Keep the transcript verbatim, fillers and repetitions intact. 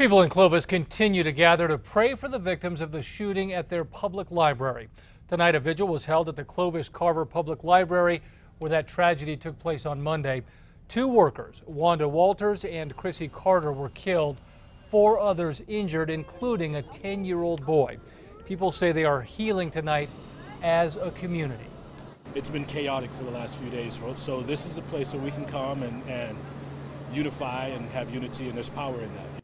People in Clovis continue to gather to pray for the victims of the shooting at their public library. Tonight, a vigil was held at the Clovis Carver Public Library, where that tragedy took place on Monday. Two workers, Wanda Walters and Chrissy Carter, were killed. Four others injured, including a ten-year-old boy. People say they are healing tonight as a community. It's been chaotic for the last few days, so this is a place where we can come and, and unify and have unity, and there's power in that.